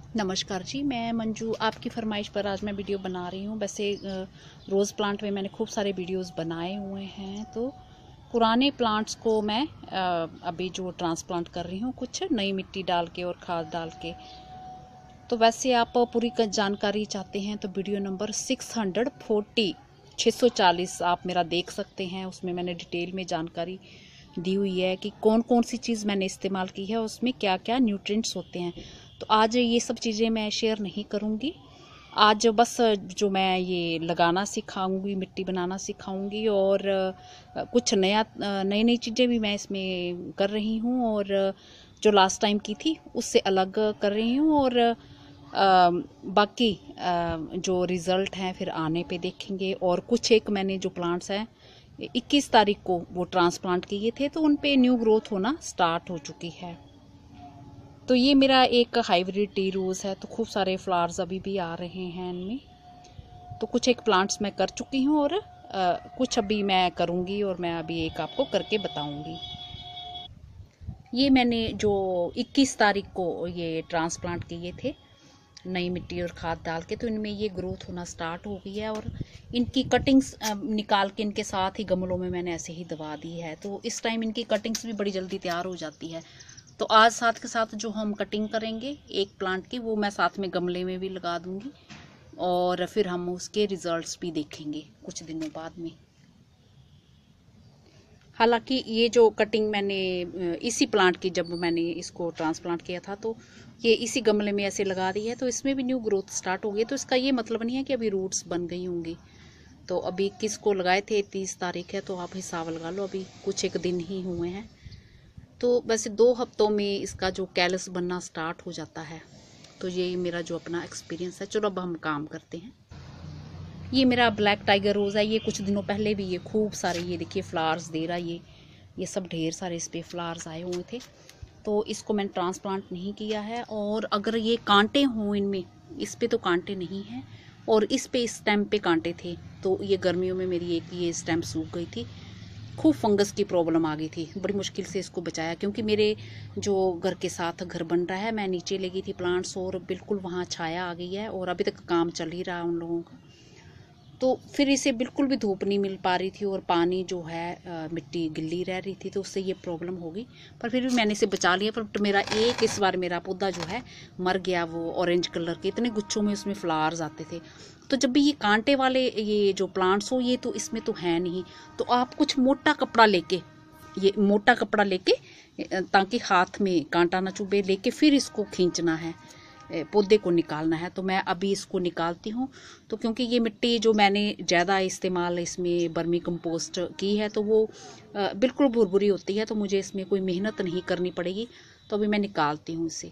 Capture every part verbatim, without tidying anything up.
नमस्कार जी, मैं मंजू आपकी फरमाइश पर आज मैं वीडियो बना रही हूँ। वैसे रोज़ प्लांट में मैंने खूब सारे वीडियोस बनाए हुए हैं, तो पुराने प्लांट्स को मैं अभी जो ट्रांसप्लांट कर रही हूँ, कुछ नई मिट्टी डाल के और खाद डाल के। तो वैसे आप पूरी जानकारी चाहते हैं तो video number six hundred forty छः सौ चालीस आप मेरा देख सकते हैं। उसमें मैंने डिटेल में जानकारी दी हुई है कि कौन कौन सी चीज़ मैंने इस्तेमाल की है, उसमें क्या क्या न्यूट्रिएंट्स होते हैं। तो आज ये सब चीज़ें मैं शेयर नहीं करूँगी। आज बस जो मैं ये लगाना सिखाऊंगी, मिट्टी बनाना सिखाऊंगी, और कुछ नया नई नई चीज़ें भी मैं इसमें कर रही हूँ, और जो लास्ट टाइम की थी उससे अलग कर रही हूँ। और आ, बाकी आ, जो रिज़ल्ट हैं फिर आने पे देखेंगे। और कुछ एक मैंने जो प्लांट्स हैं इक्कीस तारीख को वो ट्रांसप्लांट किए थे, तो उन पे न्यू ग्रोथ होना स्टार्ट हो चुकी है। तो ये मेरा एक हाइब्रिड टी रोज़ है, तो खूब सारे फ्लावर्स अभी भी आ रहे हैं इनमें। तो कुछ एक प्लांट्स मैं कर चुकी हूँ, और आ, कुछ अभी मैं करूँगी, और मैं अभी एक आपको करके बताऊँगी। ये मैंने जो इक्कीस तारीख को ये ट्रांसप्लांट किए थे नई मिट्टी और खाद डाल के, तो इनमें ये ग्रोथ होना स्टार्ट हो गई है। और इनकी कटिंग्स निकाल के इनके साथ ही गमलों में मैंने ऐसे ही दबा दी है, तो इस टाइम इनकी कटिंग्स भी बड़ी जल्दी तैयार हो जाती है। तो आज साथ के साथ जो हम कटिंग करेंगे एक प्लांट की, वो मैं साथ में गमले में भी लगा दूंगी, और फिर हम उसके रिजल्ट्स भी देखेंगे कुछ दिनों बाद में। हालांकि ये जो कटिंग मैंने इसी प्लांट की, जब मैंने इसको ट्रांसप्लांट किया था तो ये इसी गमले में ऐसे लगा दी है, तो इसमें भी न्यू ग्रोथ स्टार्ट हो गई। तो इसका ये मतलब नहीं है कि अभी रूट्स बन गई होंगी। तो अभी किस को लगाए थे, तीस तारीख है, तो आप हिसाब लगा लो, अभी कुछ एक दिन ही हुए हैं। तो वैसे दो हफ्तों में इसका जो कैलस बनना स्टार्ट हो जाता है। तो ये मेरा जो अपना एक्सपीरियंस है। चलो अब हम काम करते हैं। ये मेरा ब्लैक टाइगर रोज़ है। ये कुछ दिनों पहले भी ये खूब सारे, ये देखिए फ्लावर्स दे रहा है, ये ये सब ढेर सारे इस पर फ्लावर्स आए हुए थे। तो इसको मैंने ट्रांसप्लांट नहीं किया है। और अगर ये कांटे हों इनमें, इस पे तो कांटे नहीं हैं, और इस पे इस स्टेम पे कांटे थे। तो ये गर्मियों में मेरी एक ये स्टेम सूख गई थी, खूब फंगस की प्रॉब्लम आ गई थी, बड़ी मुश्किल से इसको बचाया। क्योंकि मेरे जो घर के साथ घर बन रहा है, मैं नीचे लगी थी प्लांट्स, और बिल्कुल वहाँ छाया आ गई है, और अभी तक काम चल ही रहा उन लोगों का। तो फिर इसे बिल्कुल भी धूप नहीं मिल पा रही थी, और पानी जो है आ, मिट्टी गिल्ली रह रही थी, तो उससे ये प्रॉब्लम होगी। पर फिर भी मैंने इसे बचा लिया। पर तो मेरा एक इस बार मेरा पौधा जो है मर गया, वो ऑरेंज कलर के इतने गुच्छों में उसमें फ्लावर्स आते थे। तो जब भी ये कांटे वाले ये जो प्लांट्स हो, ये तो इसमें तो है नहीं, तो आप कुछ मोटा कपड़ा लेके, ये मोटा कपड़ा लेके, ताकि हाथ में कांटा ना चुभे, लेके फिर इसको खींचना है, पौधे को निकालना है। तो मैं अभी इसको निकालती हूँ। तो क्योंकि ये मिट्टी जो मैंने ज़्यादा इस्तेमाल इसमें बर्मी कंपोस्ट की है, तो वो बिल्कुल भुरभुरी होती है, तो मुझे इसमें कोई मेहनत नहीं करनी पड़ेगी। तो अभी मैं निकालती हूँ इसे।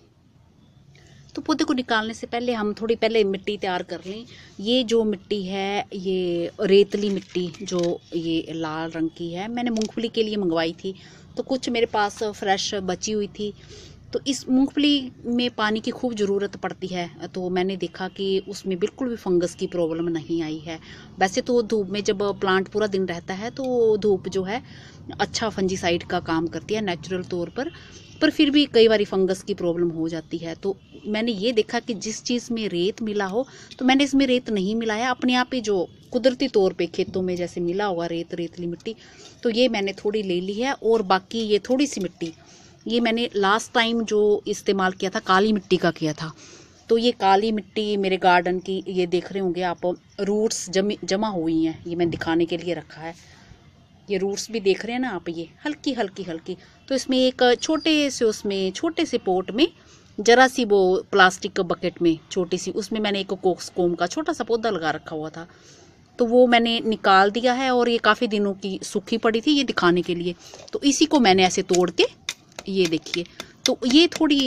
तो पौधे को निकालने से पहले हम थोड़ी पहले मिट्टी तैयार कर लें। ये जो मिट्टी है, ये रेतली मिट्टी जो ये लाल रंग की है, मैंने मूंगफली के लिए मंगवाई थी, तो कुछ मेरे पास फ्रेश बची हुई थी। तो इस मूंगफली में पानी की खूब ज़रूरत पड़ती है, तो मैंने देखा कि उसमें बिल्कुल भी फंगस की प्रॉब्लम नहीं आई है। वैसे तो धूप में जब प्लांट पूरा दिन रहता है, तो धूप जो है अच्छा फंजीसाइड का काम करती है नेचुरल तौर पर, पर फिर भी कई बार फंगस की प्रॉब्लम हो जाती है। तो मैंने ये देखा कि जिस चीज़ में रेत मिला हो, तो मैंने इसमें रेत नहीं मिलाया, अपने आप ही जो कुदरती तौर पे खेतों में जैसे मिला हुआ रेत, रेतली मिट्टी, तो ये मैंने थोड़ी ले ली है। और बाकी ये थोड़ी सी मिट्टी, ये मैंने लास्ट टाइम जो इस्तेमाल किया था काली मिट्टी का किया था। तो ये काली मिट्टी मेरे गार्डन की, ये देख रहे होंगे आप, रूट्स जमी जमा हुई हैं, ये मैं दिखाने के लिए रखा है। ये रूट्स भी देख रहे हैं ना आप, ये हल्की हल्की हल्की। तो इसमें एक छोटे से, उसमें छोटे से पोट में जरा सी वो प्लास्टिक बकेट में छोटी सी, उसमें मैंने एक कोक्सकोम का छोटा सा पौधा लगा रखा हुआ था, तो वो मैंने निकाल दिया है। और ये काफ़ी दिनों की सूखी पड़ी थी, ये दिखाने के लिए। तो इसी को मैंने ऐसे तोड़ के, ये देखिए, तो ये थोड़ी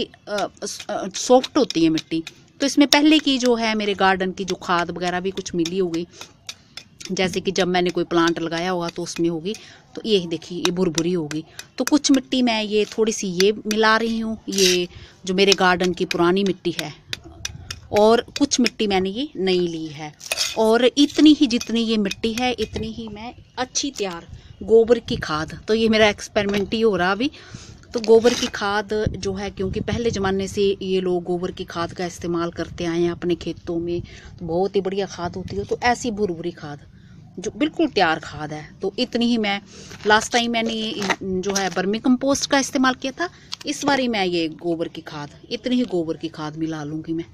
सॉफ्ट होती है मिट्टी। तो इसमें पहले की जो है मेरे गार्डन की जो खाद वगैरह भी कुछ मिली होगी, जैसे कि जब मैंने कोई प्लांट लगाया होगा तो उसमें होगी। तो ये देखिए, ये भुरभुरी होगी। तो कुछ मिट्टी मैं ये थोड़ी सी ये मिला रही हूँ, ये जो मेरे गार्डन की पुरानी मिट्टी है, और कुछ मिट्टी मैंने ये नई ली है। और इतनी ही जितनी ये मिट्टी है, इतनी ही मैं अच्छी तैयार गोबर की खाद, तो ये मेरा एक्सपेरिमेंट ही हो रहा अभी। तो गोबर की खाद जो है, क्योंकि पहले ज़माने से ये लोग गोबर की खाद का इस्तेमाल करते आए हैं अपने खेतों में, तो बहुत ही बढ़िया खाद होती है। तो ऐसी भुरभुरी खाद जो बिल्कुल तैयार खाद है, तो इतनी ही मैं, लास्ट टाइम मैंने जो है वर्मी कंपोस्ट का इस्तेमाल किया था, इस बार ही मैं ये गोबर की खाद, इतनी ही गोबर की खाद मिला लूँगी मैं।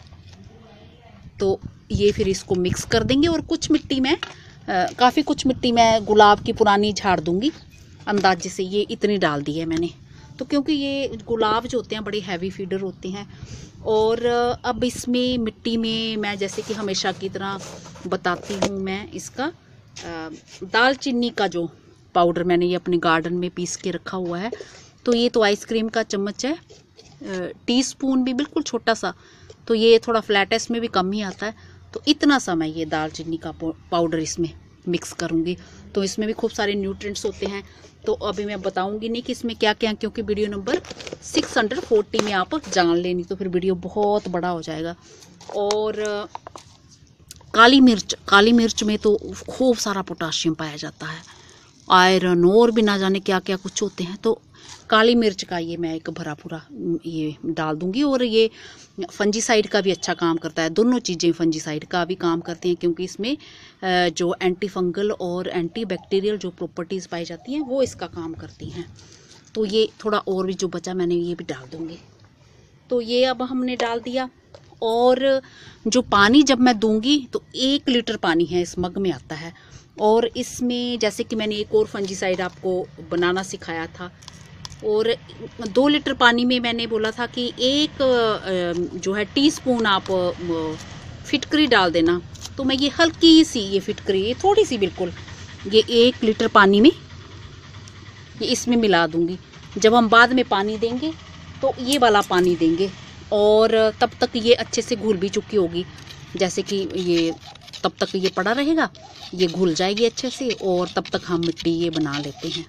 तो ये फिर इसको मिक्स कर देंगे। और कुछ मिट्टी में काफ़ी कुछ मिट्टी मैं गुलाब की पुरानी झाड़ दूँगी, अंदाजे से ये इतनी डाल दी है मैंने। तो क्योंकि ये गुलाब जो होते हैं बड़े हैवी फीडर होते हैं। और अब इसमें मिट्टी में मैं जैसे कि हमेशा की तरह बताती हूँ, मैं इसका दालचीनी का जो पाउडर मैंने ये अपने गार्डन में पीस के रखा हुआ है। तो ये तो आइसक्रीम का चम्मच है, टीस्पून भी बिल्कुल छोटा सा, तो ये थोड़ा फ्लैट है, इसमें भी कम ही आता है। तो इतना सा मैं ये दालचीनी का पाउडर इसमें मिक्स करूँगी। तो इसमें भी खूब सारे न्यूट्रिएंट्स होते हैं। तो अभी मैं बताऊंगी नहीं कि इसमें क्या क्या, क्योंकि video number six hundred forty में आप जान लेनी, तो फिर वीडियो बहुत बड़ा हो जाएगा। और काली मिर्च, काली मिर्च में तो खूब सारा पोटाशियम पाया जाता है, आयरन और भी ना जाने क्या क्या कुछ होते हैं। तो काली मिर्च का ये मैं एक भरा पूरा ये डाल दूंगी। और ये फंजीसाइड का भी अच्छा काम करता है, दोनों चीज़ें फंजीसाइड का भी काम करती हैं, क्योंकि इसमें जो एंटी फंगल और एंटी बैक्टीरियल जो प्रॉपर्टीज़ पाई जाती हैं वो इसका काम करती हैं। तो ये थोड़ा और भी जो बचा मैंने ये भी डाल दूंगी। तो ये अब हमने डाल दिया। और जो पानी जब मैं दूंगी तो एक लीटर पानी है इस मग में आता है। और इसमें जैसे कि मैंने एक और फंजीसाइड आपको बनाना सिखाया था, और दो लीटर पानी में मैंने बोला था कि एक जो है टीस्पून आप फिटकरी डाल देना। तो मैं ये हल्की सी ये फिटकरी, ये थोड़ी सी बिल्कुल, ये एक लीटर पानी में ये इसमें मिला दूंगी। जब हम बाद में पानी देंगे तो ये वाला पानी देंगे, और तब तक ये अच्छे से घुल भी चुकी होगी। जैसे कि ये तब तक ये पड़ा रहेगा, ये घुल जाएगी अच्छे से, और तब तक हम मिट्टी ये बना लेते हैं।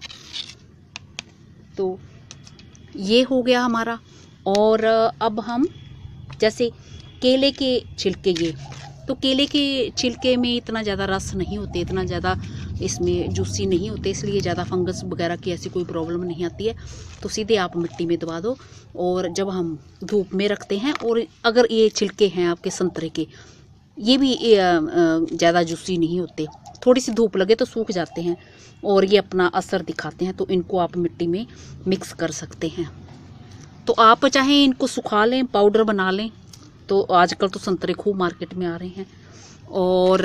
तो ये हो गया हमारा। और अब हम जैसे केले के छिलके, ये तो केले के छिलके में इतना ज़्यादा रस नहीं होते, इतना ज़्यादा इसमें जूसी नहीं होते, इसलिए ज़्यादा फंगस वगैरह की ऐसी कोई प्रॉब्लम नहीं आती है। तो सीधे आप मिट्टी में दबा दो। और जब हम धूप में रखते हैं, और अगर ये छिलके हैं आपके संतरे के, ये भी ज़्यादा जूसी नहीं होते, थोड़ी सी धूप लगे तो सूख जाते हैं और ये अपना असर दिखाते हैं। तो इनको आप मिट्टी में मिक्स कर सकते हैं। तो आप चाहें इनको सुखा लें, पाउडर बना लें। तो आजकल तो संतरे खूब मार्केट में आ रहे हैं। और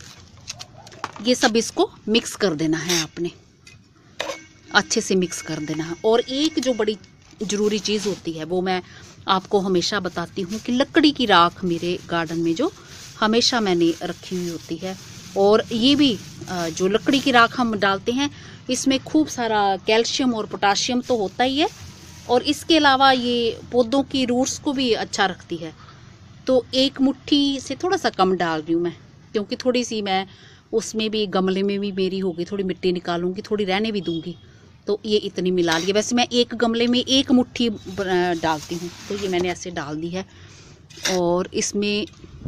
ये सब इसको मिक्स कर देना है आपने, अच्छे से मिक्स कर देना है। और एक जो बड़ी ज़रूरी चीज़ होती है वो मैं आपको हमेशा बताती हूँ कि लकड़ी की राख मेरे गार्डन में जो हमेशा मैंने रखी हुई होती है। और ये भी जो लकड़ी की राख हम डालते हैं, इसमें खूब सारा कैल्शियम और पोटाशियम तो होता ही है, और इसके अलावा ये पौधों की रूट्स को भी अच्छा रखती है। तो एक मुट्ठी से थोड़ा सा कम डाल रही हूँ मैं, क्योंकि थोड़ी सी मैं उसमें भी, गमले में भी मेरी होगी, थोड़ी मिट्टी निकालूंगी, थोड़ी रहने भी दूंगी। तो ये इतनी मिला ली। वैसे मैं एक गमले में एक मुट्ठी डालती हूँ, तो ये मैंने ऐसे डाल दी है। और इसमें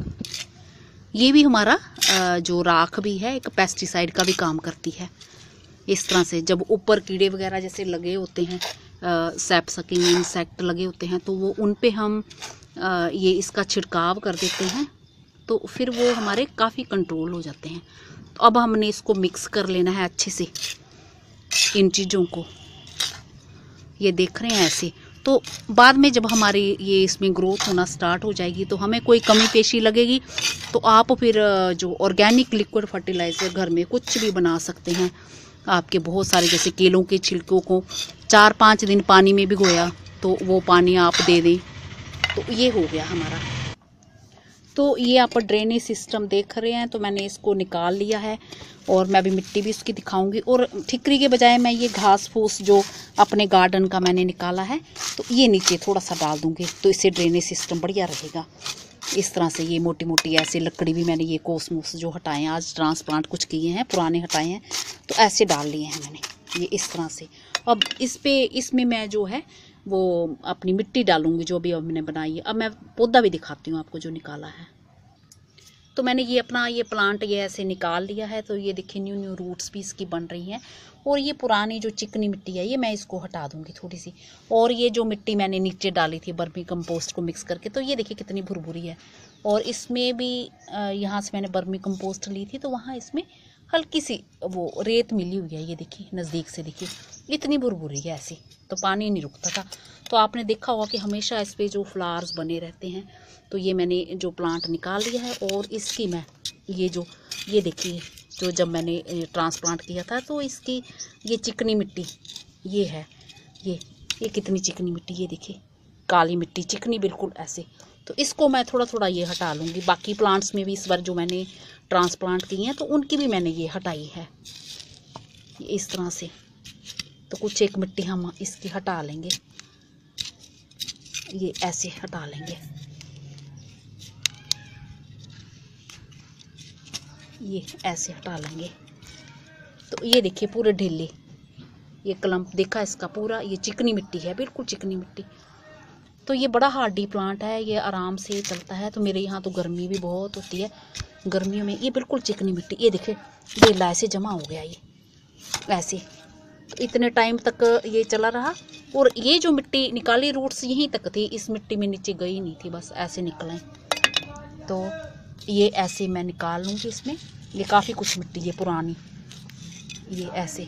ये भी हमारा जो राख भी है, एक पेस्टिसाइड का भी काम करती है। इस तरह से जब ऊपर कीड़े वगैरह जैसे लगे होते हैं, सैप सकिंग इंसेक्ट लगे होते हैं, तो वो उन पे हम आ, ये इसका छिड़काव कर देते हैं, तो फिर वो हमारे काफ़ी कंट्रोल हो जाते हैं। तो अब हमने इसको मिक्स कर लेना है अच्छे से, इन चीज़ों को। ये देख रहे हैं ऐसे। तो बाद में जब हमारी ये इसमें ग्रोथ होना स्टार्ट हो जाएगी, तो हमें कोई कमी पेशी लगेगी, तो आप फिर जो ऑर्गेनिक लिक्विड फर्टिलाइज़र घर में कुछ भी बना सकते हैं। आपके बहुत सारे, जैसे केलों के छिलकों को चार पाँच दिन पानी में भिगोया, तो वो पानी आप दे दें, तो ये हो गया हमारा। तो ये आप ड्रेनेज सिस्टम देख रहे हैं, तो मैंने इसको निकाल लिया है। और मैं अभी मिट्टी भी इसकी दिखाऊंगी। और ठिकरी के बजाय मैं ये घास फूस जो अपने गार्डन का मैंने निकाला है, तो ये नीचे थोड़ा सा डाल दूंगी, तो इससे ड्रेनेज सिस्टम बढ़िया रहेगा। इस तरह से ये मोटी मोटी ऐसे लकड़ी भी मैंने ये कोसमोस जो हटाए हैं, आज ट्रांसप्लांट कुछ किए हैं, पुराने हटाए हैं, तो ऐसे डाल लिए हैं मैंने ये इस तरह से। अब इस पे इसमें मैं जो है वो अपनी मिट्टी डालूंगी जो भी अब मैंने बनाई है। अब मैं पौधा भी दिखाती हूँ आपको जो निकाला है। तो मैंने ये अपना ये प्लांट ये ऐसे निकाल लिया है। तो ये देखिए न्यू न्यू रूट्स भी इसकी बन रही हैं। और ये पुरानी जो चिकनी मिट्टी है ये मैं इसको हटा दूंगी थोड़ी सी। और ये जो मिट्टी मैंने नीचे डाली थी बर्मी कंपोस्ट को मिक्स करके, तो ये देखिए कितनी भुरभुरी है। और इसमें भी यहाँ से मैंने बर्मी कंपोस्ट ली थी तो वहाँ इसमें हल्की सी वो रेत मिली हुई है। ये देखिए नज़दीक से देखिए इतनी भुरभुरी है ऐसी, तो पानी नहीं रुकता था। तो आपने देखा होगा कि हमेशा इस पर जो फ्लावर्स बने रहते हैं। तो ये मैंने जो प्लांट निकाल लिया है और इसकी मैं ये जो ये देखिए जो जब मैंने ट्रांसप्लांट किया था तो इसकी ये चिकनी मिट्टी ये है, ये ये कितनी चिकनी मिट्टी, ये देखिए काली मिट्टी चिकनी बिल्कुल ऐसे। तो इसको मैं थोड़ा थोड़ा ये हटा लूँगी। बाकी प्लांट्स में भी इस बार जो मैंने ट्रांसप्लांट किए हैं तो उनकी भी मैंने ये हटाई है इस तरह से। तो कुछ एक मिट्टी हम इसकी हटा लेंगे, ये ऐसे हटा लेंगे, ये ऐसे हटा लेंगे। तो ये देखिए पूरे ढीले ये क्लम्प देखा इसका पूरा, ये चिकनी मिट्टी है बिल्कुल चिकनी मिट्टी। तो ये बड़ा हार्डी प्लांट है, ये आराम से चलता है। तो मेरे यहाँ तो गर्मी भी बहुत होती है, गर्मियों में ये बिल्कुल चिकनी मिट्टी ये देखिए ढीला ऐसे जमा हो गया ये ऐसे। तो इतने टाइम तक ये चला रहा। और ये जो मिट्टी निकाली रूट्स यहीं तक थी, इस मिट्टी में नीचे गई नहीं थी, बस ऐसे निकलें। तो ये ऐसे मैं निकाल लूँगी इसमें। ये काफ़ी कुछ मिट्टी है पुरानी, ये ऐसे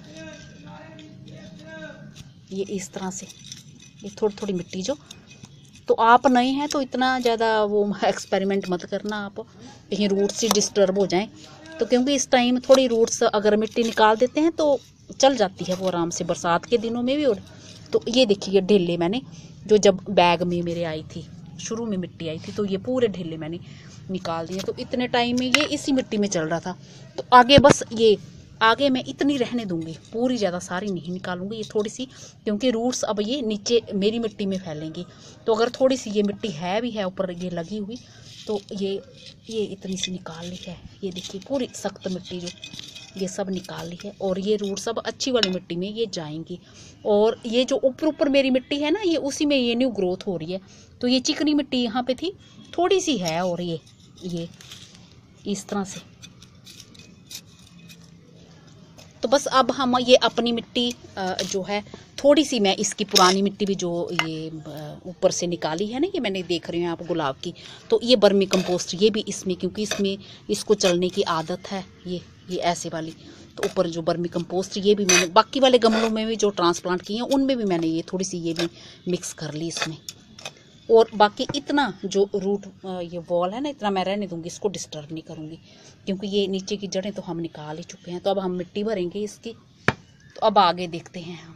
ये इस तरह से ये थोड़ी थोड़ी मिट्टी जो। तो आप नए हैं तो इतना ज़्यादा वो एक्सपेरिमेंट मत करना, आप कहीं रूट्स ही डिस्टर्ब हो जाएं। तो क्योंकि इस टाइम थोड़ी रूट्स अगर मिट्टी निकाल देते हैं तो चल जाती है वो आराम से, बरसात के दिनों में भी। और तो ये देखिए ढेले मैंने जो जब बैग में मेरे आई थी शुरू में मिट्टी आई थी तो ये पूरे ढेले मैंने निकाल दिए। तो इतने टाइम में ये इसी मिट्टी में चल रहा था। तो आगे बस ये आगे मैं इतनी रहने दूंगी, पूरी ज़्यादा सारी नहीं निकालूंगी, ये थोड़ी सी, क्योंकि रूट्स अब ये नीचे मेरी मिट्टी में फैलेंगी। तो अगर थोड़ी सी ये मिट्टी है भी है ऊपर ये लगी हुई तो ये ये इतनी सी निकाल ली है। ये देखिए पूरी सख्त मिट्टी जो ये सब निकाल ली है। और ये रूट सब अच्छी वाली मिट्टी में ये जाएंगी। और ये जो ऊपर ऊपर मेरी मिट्टी है ना ये उसी में ये न्यू ग्रोथ हो रही है। तो ये चिकनी मिट्टी यहाँ पे थी थोड़ी सी है और ये ये इस तरह से। तो बस अब हम ये अपनी मिट्टी जो है थोड़ी सी मैं इसकी पुरानी मिट्टी भी जो ये ऊपर से निकाली है ना, ये मैंने देख रही हूँ आप गुलाब की, तो ये बर्मी कंपोस्ट ये भी इसमें, क्योंकि इसमें इसको चलने की आदत है ये ये ऐसे वाली। तो ऊपर जो बर्मी कंपोस्ट ये भी मैंने बाकी वाले गमलों में भी जो ट्रांसप्लांट किए हैं उनमें भी मैंने ये थोड़ी सी ये भी मिक्स कर ली इसमें। और बाकी इतना जो रूट ये वॉल है ना इतना मैं रहने दूंगी, इसको डिस्टर्ब नहीं करूँगी, क्योंकि ये नीचे की जड़ें तो हम निकाल ही चुके हैं। तो अब हम मिट्टी भरेंगे इसकी। तो अब आगे देखते हैं हम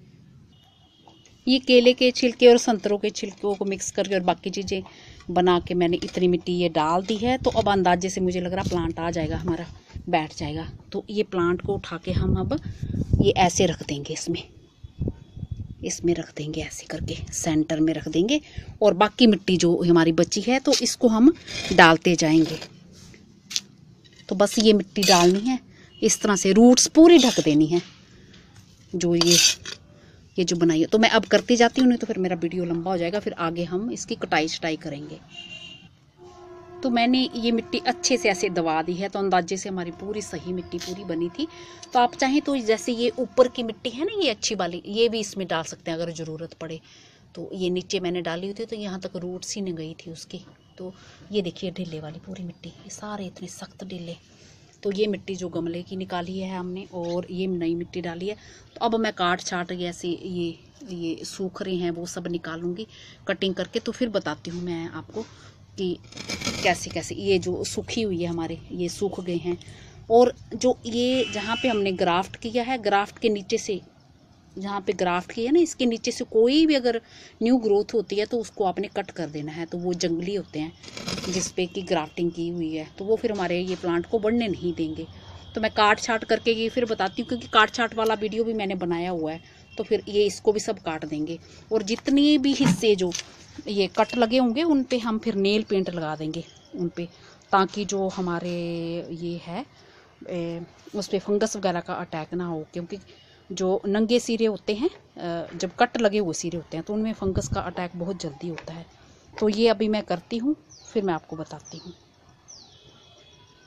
ये केले के छिलके और संतरों के छिलकों को मिक्स करके और बाकी चीज़ें बना के मैंने इतनी मिट्टी ये डाल दी है। तो अब अंदाजे से मुझे लग रहा प्लांट आ जाएगा हमारा, बैठ जाएगा। तो ये प्लांट को उठा के हम अब ये ऐसे रख देंगे, इसमें इसमें रख देंगे ऐसे करके सेंटर में रख देंगे। और बाकी मिट्टी जो हमारी बची है तो इसको हम डालते जाएंगे। तो बस ये मिट्टी डालनी है इस तरह से, रूट्स पूरी ढक देनी है जो ये ये जो बनाई है। तो मैं अब करती जाती हूँ, नहीं तो फिर मेरा वीडियो लंबा हो जाएगा, फिर आगे हम इसकी कटाई छटाई करेंगे। तो मैंने ये मिट्टी अच्छे से ऐसे दबा दी है, तो अंदाजे से हमारी पूरी सही मिट्टी पूरी बनी थी। तो आप चाहें तो जैसे ये ऊपर की मिट्टी है ना ये अच्छी वाली, ये भी इसमें डाल सकते हैं अगर ज़रूरत पड़े। तो ये नीचे मैंने डाली हुई थी तो यहाँ तक रूट्स ही नहीं गई थी उसकी। तो ये देखिए ढीले वाली पूरी मिट्टी, ये सारे इतने सख्त ढीले। तो ये मिट्टी जो गमले की निकाली है हमने और ये नई मिट्टी डाली है। तो अब मैं काट छाट ऐसे ये ये सूख रहे हैं वो सब निकालूंगी कटिंग करके। तो फिर बताती हूँ मैं आपको कि कैसे कैसे ये जो सूखी हुई है हमारे ये सूख गए हैं। और जो ये जहाँ पे हमने ग्राफ्ट किया है, ग्राफ्ट के नीचे से जहाँ पे ग्राफ्ट किया है ना इसके नीचे से कोई भी अगर न्यू ग्रोथ होती है तो उसको आपने कट कर देना है। तो वो जंगली होते हैं जिस पे की ग्राफ्टिंग की हुई है, तो वो फिर हमारे ये प्लांट को बढ़ने नहीं देंगे। तो मैं काट छाट करके ये फिर बताती हूँ, क्योंकि काट छाट वाला वीडियो भी मैंने बनाया हुआ है। तो फिर ये इसको भी सब काट देंगे और जितने भी हिस्से जो ये कट लगे होंगे उन पे हम फिर नेल पेंट लगा देंगे उन पे, ताकि जो हमारे ये है ए, उस पर फंगस वगैरह का अटैक ना हो। क्योंकि जो नंगे सिरे होते हैं, जब कट लगे हुए सिरे होते हैं तो उनमें फंगस का अटैक बहुत जल्दी होता है। तो ये अभी मैं करती हूँ, फिर मैं आपको बताती हूँ।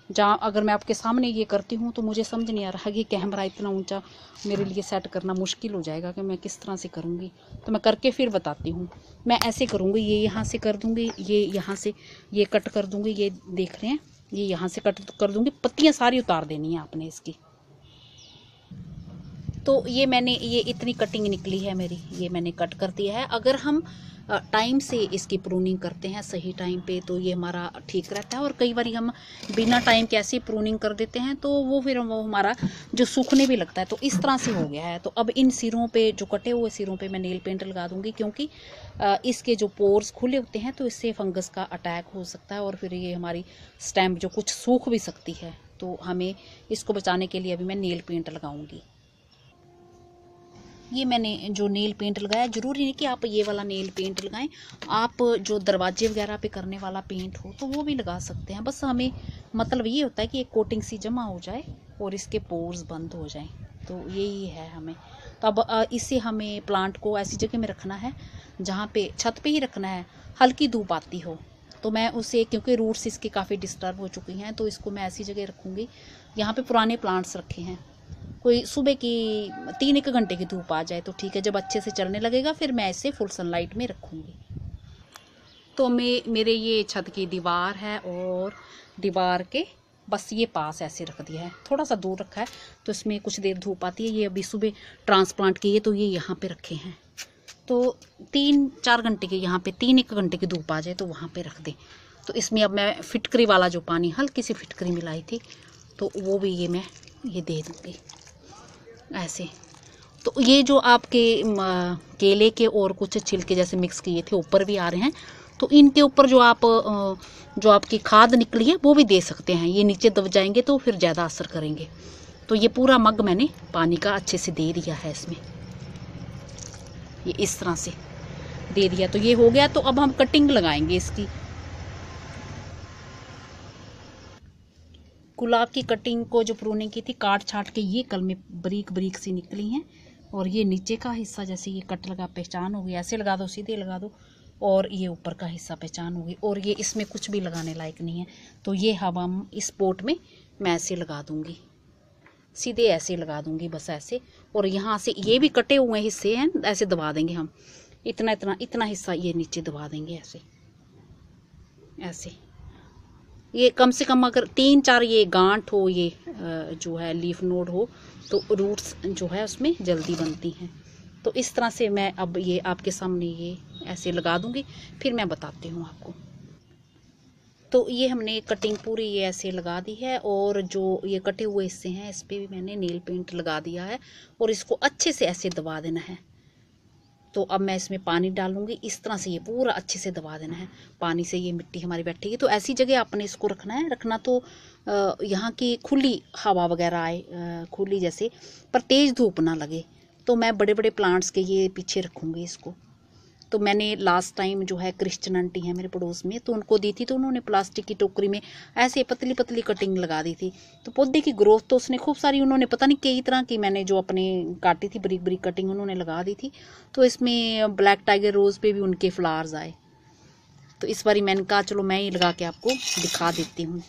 जहाँ अगर मैं आपके सामने ये करती हूँ तो मुझे समझ नहीं आ रहा कि कैमरा इतना ऊंचा मेरे लिए सेट करना मुश्किल हो जाएगा कि मैं किस तरह से करूँगी। तो मैं करके फिर बताती हूँ। मैं ऐसे करूँगी, ये यहाँ से कर दूँगी, ये यहाँ से ये कट कर दूँगी, ये देख रहे हैं, ये यहाँ से कट कर दूँगी। पत्तियाँ सारी उतार देनी है आपने इसकी। तो ये मैंने ये इतनी कटिंग निकली है मेरी, ये मैंने कट कर दिया है। अगर हम टाइम से इसकी प्रूनिंग करते हैं सही टाइम पे तो ये हमारा ठीक रहता है। और कई बार हम बिना टाइम के ऐसे प्रूनिंग कर देते हैं तो वो फिर वो हमारा जो सूखने भी लगता है। तो इस तरह से हो गया है। तो अब इन सिरों पे, जो कटे हुए सिरों पे मैं नेल पेंट लगा दूंगी, क्योंकि इसके जो पोर्स खुले होते हैं तो इससे फंगस का अटैक हो सकता है और फिर ये हमारी स्टैम्प जो कुछ सूख भी सकती है। तो हमें इसको बचाने के लिए अभी मैं नेल पेंट लगाऊंगी। ये मैंने जो नेल पेंट लगाया, ज़रूरी नहीं कि आप ये वाला नेल पेंट लगाएं, आप जो दरवाजे वगैरह पे करने वाला पेंट हो तो वो भी लगा सकते हैं। बस हमें मतलब ये होता है कि एक कोटिंग सी जमा हो जाए और इसके पोर्स बंद हो जाएं, तो यही है हमें। तो अब इसे हमें प्लांट को ऐसी जगह में रखना है जहाँ पे छत पे ही रखना है, हल्की धूप आती हो। तो मैं उसे, क्योंकि रूट्स इसके काफ़ी डिस्टर्ब हो चुकी हैं, तो इसको मैं ऐसी जगह रखूँगी। यहाँ पे पुराने प्लांट्स रखे हैं, कोई सुबह की तीन एक घंटे की धूप आ जाए तो ठीक है। जब अच्छे से चलने लगेगा फिर मैं इसे फुल सनलाइट में रखूँगी। तो मैं मेरे ये छत की दीवार है और दीवार के बस ये पास ऐसे रख दिया है, थोड़ा सा दूर रखा है तो इसमें कुछ देर धूप आती है। ये अभी सुबह ट्रांसप्लांट किए तो ये यहाँ पे रखे हैं, तो तीन चार घंटे के यहाँ पे तीन एक घंटे की धूप आ जाए तो वहाँ पे रख दें। तो इसमें अब मैं फिटकरी वाला जो पानी, हल्की सी फिटकरी मिलाई थी, तो वो भी ये मैं ये दे दूँगी ऐसे। तो ये जो आपके केले के और कुछ छिलके जैसे मिक्स किए थे ऊपर भी आ रहे हैं, तो इनके ऊपर जो आप जो आपकी खाद निकली है वो भी दे सकते हैं। ये नीचे दब जाएंगे तो फिर ज़्यादा असर करेंगे। तो ये पूरा मग मैंने पानी का अच्छे से दे दिया है इसमें, ये इस तरह से दे दिया। तो ये हो गया। तो अब हम कटिंग लगाएंगे इसकी। गुलाब की कटिंग को जो प्रूनिंग की थी, काट छाट के ये कल में बरीक बरीक सी निकली हैं। और ये नीचे का हिस्सा जैसे ये कट लगा पहचान होगी, ऐसे लगा दो, सीधे लगा दो। और ये ऊपर का हिस्सा पहचान होगी। और ये इसमें कुछ भी लगाने लायक नहीं है। तो ये हवा इस पोट में मैं ऐसे लगा दूंगी, सीधे ऐसे लगा दूंगी बस ऐसे। और यहाँ से ये भी कटे हुए हिस्से हैं, ऐसे दबा देंगे हम, इतना इतना इतना हिस्सा ये नीचे दबा देंगे ऐसे ऐसे। ये कम से कम अगर तीन चार ये गांठ हो, ये जो है लीफ नोड हो, तो रूट्स जो है उसमें जल्दी बनती हैं। तो इस तरह से मैं अब ये आपके सामने ये ऐसे लगा दूंगी, फिर मैं बताती हूँ आपको। तो ये हमने कटिंग पूरी ये ऐसे लगा दी है। और जो ये कटे हुए हिस्से हैं इस पर भी मैंने नेल पेंट लगा दिया है और इसको अच्छे से ऐसे दबा देना है। तो अब मैं इसमें पानी डालूंगी, इस तरह से ये पूरा अच्छे से दबा देना है। पानी से ये मिट्टी हमारी बैठेगी। तो ऐसी जगह आपने इसको रखना है। रखना तो यहाँ की खुली हवा वगैरह आए, खुली जैसे, पर तेज़ धूप ना लगे। तो मैं बड़े बड़े प्लांट्स के ये पीछे रखूँगी इसको। तो मैंने लास्ट टाइम जो है क्रिश्चियन आंटी है मेरे पड़ोस में, तो उनको दी थी। तो उन्होंने प्लास्टिक की टोकरी में ऐसे पतली पतली कटिंग लगा दी थी। तो पौधे की ग्रोथ तो उसने खूब सारी, उन्होंने पता नहीं कई तरह की मैंने जो अपने काटी थी बरीक बरीक कटिंग उन्होंने लगा दी थी। तो इसमें ब्लैक टाइगर रोज़ पे भी उनके फ्लावर्स आए। तो इस बारी मैंने कहा चलो मैं ही लगा के आपको दिखा देती हूँ।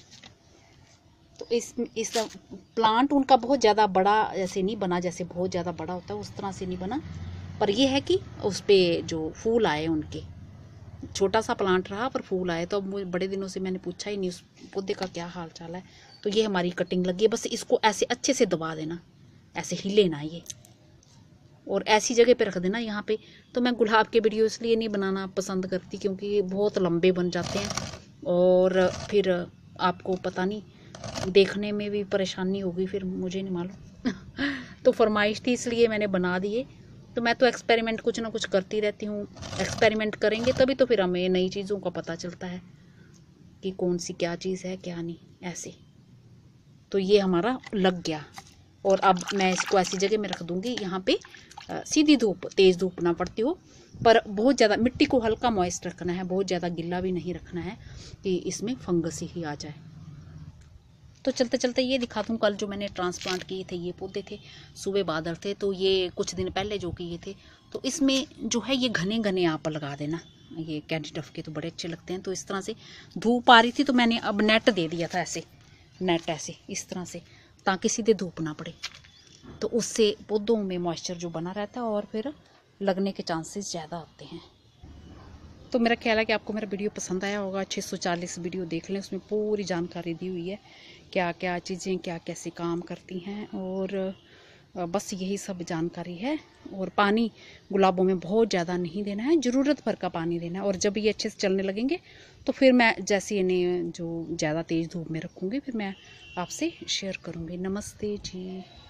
तो इस इस प्लांट उनका बहुत ज़्यादा बड़ा जैसे नहीं बना, जैसे बहुत ज़्यादा बड़ा होता है उस तरह से नहीं बना, पर यह है कि उस पर जो फूल आए उनके, छोटा सा प्लांट रहा पर फूल आए। तो अब मुझे बड़े दिनों से मैंने पूछा ही नहीं उस पौधे का क्या हाल चाल है। तो ये हमारी कटिंग लगी है। बस इसको ऐसे अच्छे से दबा देना, ऐसे हिले ना ये, और ऐसी जगह पे रख देना यहाँ पे। तो मैं गुलाब के वीडियो इसलिए नहीं बनाना पसंद करती क्योंकि ये बहुत लंबे बन जाते हैं और फिर आपको पता नहीं देखने में भी परेशानी होगी, फिर मुझे नहीं मालूम। तो फरमाइश थी इसलिए मैंने बना दिए। तो मैं तो एक्सपेरिमेंट कुछ ना कुछ करती रहती हूँ। एक्सपेरिमेंट करेंगे तभी तो फिर हमें नई चीज़ों का पता चलता है कि कौन सी क्या चीज़ है क्या नहीं, ऐसे। तो ये हमारा लग गया। और अब मैं इसको ऐसी जगह में रख दूँगी यहाँ पे, सीधी धूप, तेज़ धूप ना पड़ती हो, पर बहुत ज़्यादा मिट्टी को हल्का मॉइस्ट रखना है, बहुत ज़्यादा गिल्ला भी नहीं रखना है कि इसमें फंगस ही आ जाए। तो चलते चलते ये दिखा दूँ, कल जो मैंने ट्रांसप्लांट किए थे ये पौधे थे, सुबह बादल थे, तो ये कुछ दिन पहले जो किए थे। तो इसमें जो है ये घने घने आप लगा देना, ये कैंडी डफ के तो बड़े अच्छे लगते हैं। तो इस तरह से धूप आ रही थी तो मैंने अब नेट दे दिया था, ऐसे नेट ऐसे इस तरह से, ताकि सीधे धूप ना पड़े, तो उससे पौधों में मॉइस्चर जो बना रहता है और फिर लगने के चांसेस ज़्यादा आते हैं। तो मेरा ख्याल है कि आपको मेरा वीडियो पसंद आया होगा। छः सौ चालीस वीडियो देख लें, उसमें पूरी जानकारी दी हुई है, क्या क्या चीज़ें क्या कैसे काम करती हैं, और बस यही सब जानकारी है। और पानी गुलाबों में बहुत ज़्यादा नहीं देना है, ज़रूरत भर का पानी देना है। और जब ये अच्छे से चलने लगेंगे तो फिर मैं जैसे इन्हें जो ज़्यादा तेज़ धूप में रखूँगी फिर मैं आपसे शेयर करूँगी। नमस्ते जी।